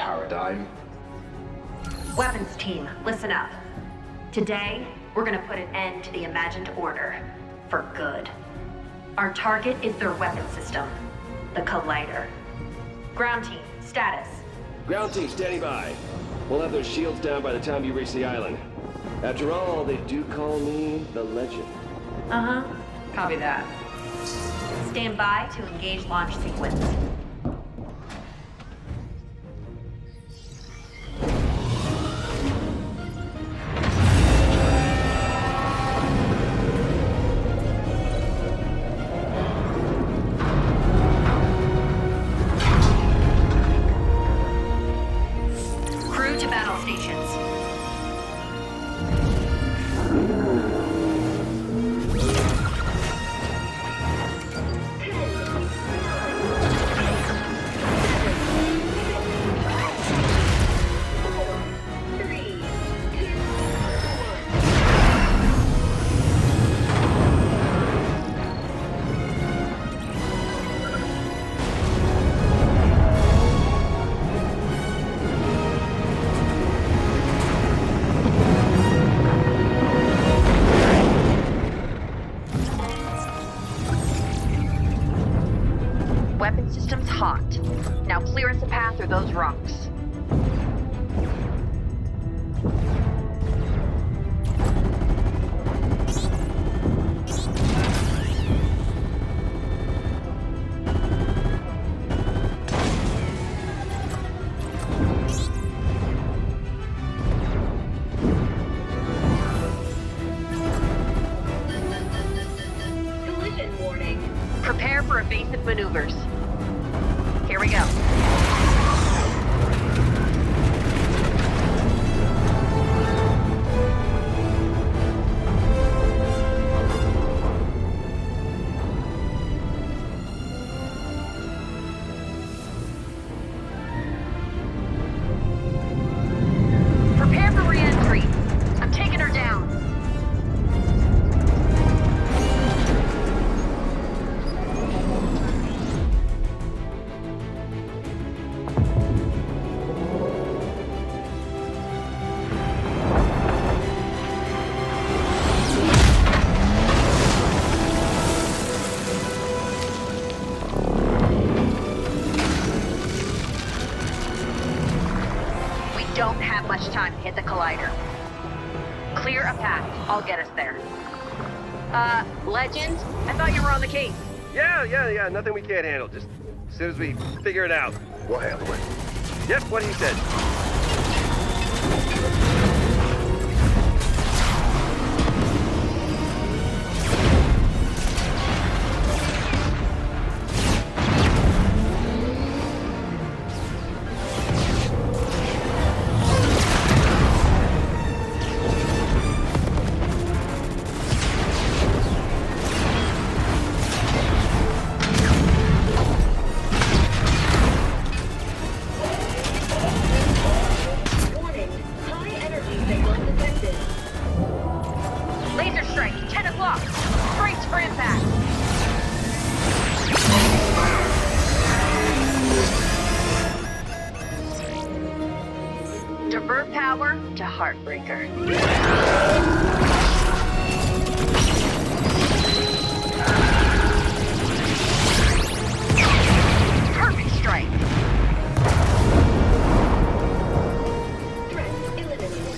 paradigm. Weapons team, listen up. Today, we're gonna put an end to the imagined order. For good. Our target is their weapon system. The Collider. Ground team, status. Ground team, standing by. We'll have those shields down by the time you reach the island. After all, they do call me the Legend. Uh-huh. Copy that. Stand by to engage launch sequence. Crew to battle stations. Weapon system's hot. Now clear us a path through those rocks. Collision warning. Prepare for evasive maneuvers. Here we go. Prepare for re-entry. I'm taking her down. Don't have much time to hit the Collider. Clear a path. I'll get us there. Legend? I thought you were on the case. Yeah. Nothing we can't handle. Just as soon as we figure it out, we'll handle it. Yep, what he said. Warning. High energy signal detected. Laser strike, 10 o'clock. Brace for impact. Divert power to Heartbreaker. Perfect strike. Threat eliminated.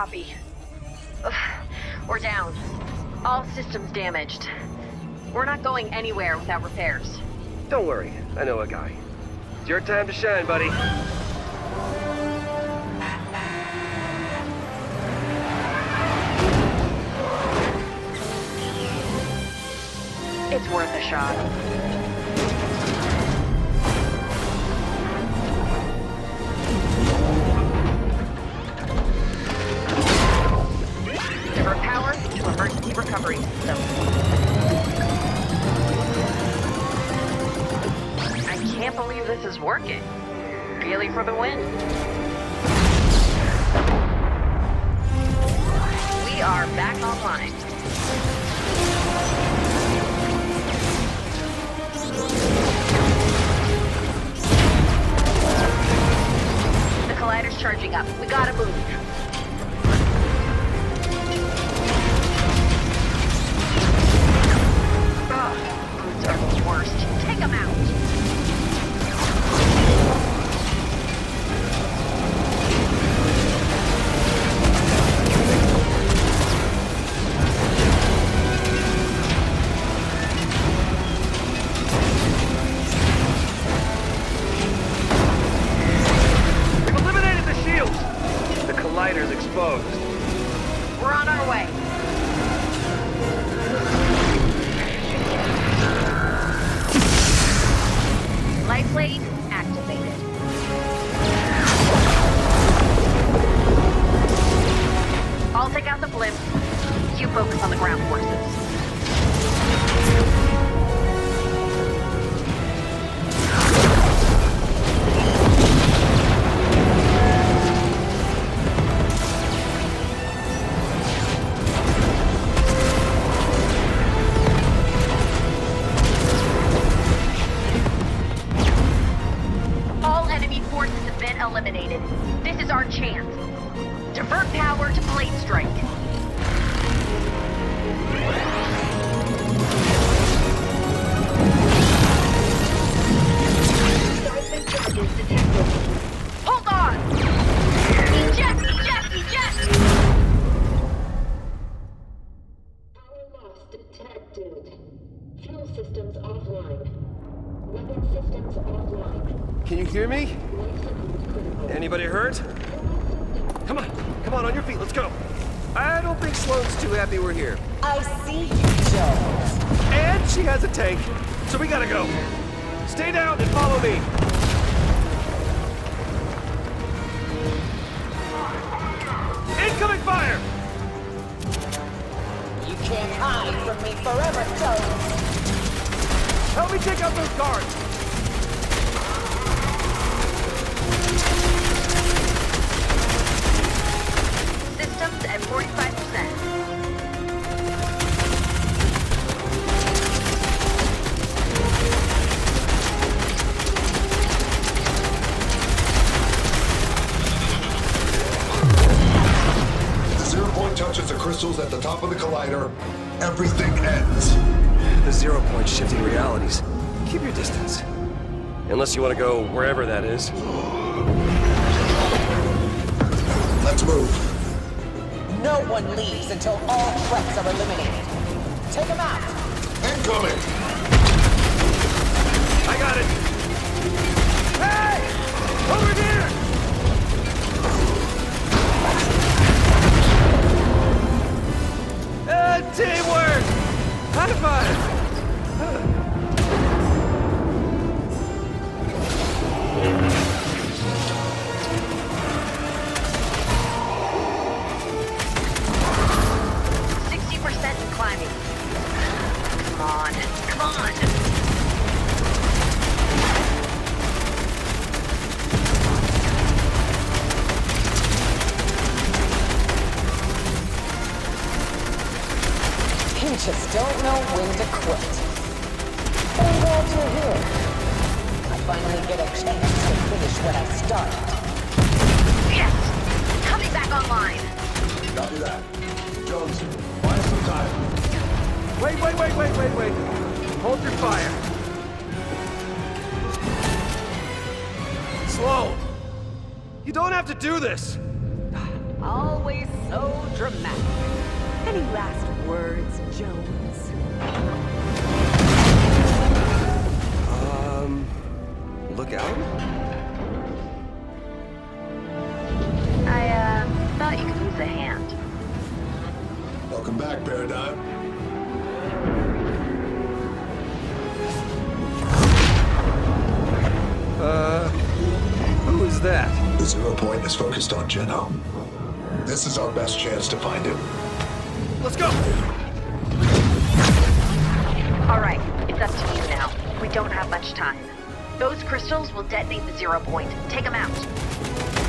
Copy. Ugh, we're down. All systems damaged. We're not going anywhere without repairs. Don't worry, I know a guy. It's your time to shine, buddy. It's worth a shot. Divert power to emergency recovery system. I can't believe this is working. Really for the win. We are back online. The collider's charging up. We gotta move. Brutes are the worst. Take them out. We've eliminated the shields! The collider's exposed. We're on our way. Light blade activated. I'll take out the blimp. You focus on the ground forces. All enemy forces have been eliminated. This is our chance. Divert power to blade strike. Seismic charges detected. Hold on! Eject! Eject! Eject! Power loss detected. Fuel systems offline. Weapon systems offline. Can you hear me? Life support critical. Anybody hurt? Come on, on your feet, let's go. I don't think Sloane's too happy we're here. I see you, Jones. And she has a tank, so we gotta go. Stay down and follow me. Incoming fire! You can't hide from me forever, Jones. Help me take out those guards. Systems at 45%. The zero point touches the crystals at the top of the collider. Everything ends. The 0 point shifting realities. Keep your distance. Unless you want to go wherever that is. Let's move. No one leaves until all threats are eliminated. Take them out. Incoming. I got it. Hey! Over here! Teamwork! High five! Climbing. Come on. Come on. You just don't know when to quit. But I'm glad you're here. I finally get a chance to finish what I started. Yes! Coming back online. Copy that. Jones, buy some time. Wait. Hold your fire. Slow. You don't have to do this. Always so dramatic. Any last words, Jones? Look out? I thought you could use a hand. Welcome back, Paradigm. Who is that? The Zero Point is focused on Geno. This is our best chance to find him. Let's go! Alright, it's up to you now. We don't have much time. Those crystals will detonate the Zero Point. Take them out.